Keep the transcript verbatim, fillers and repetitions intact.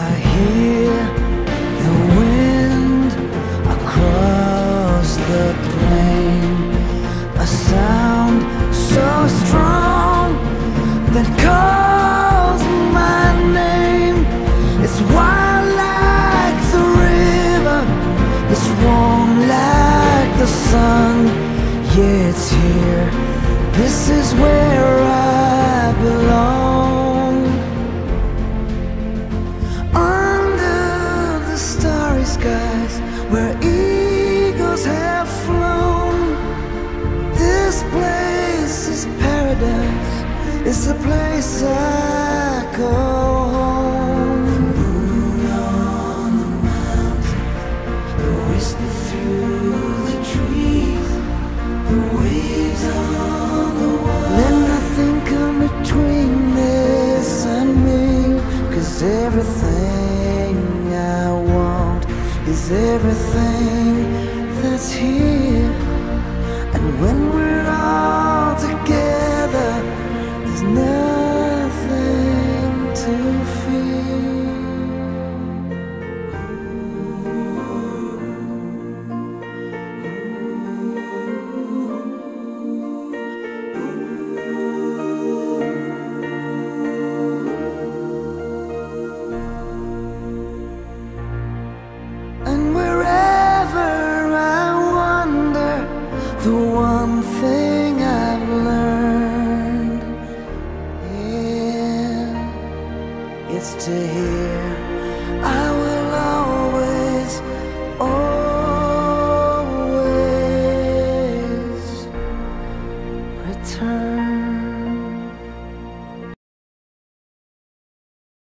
I hear the wind across the plain, a sound so strong that calls my name. It's wild like the river, it's warm like the sun. Yeah, it's here, this is where I belong. Under the starry skies where eagles have flown, this place is paradise, it's a place I call home. The moon on the mountain, the whisper through the trees, the waves on the water. Let nothing come between this and me, 'cause everything I want is everything that's here. And when we're all together, there's nothing to fear. And wherever I wander, the one thing I've learned, yeah, it's to hear I will always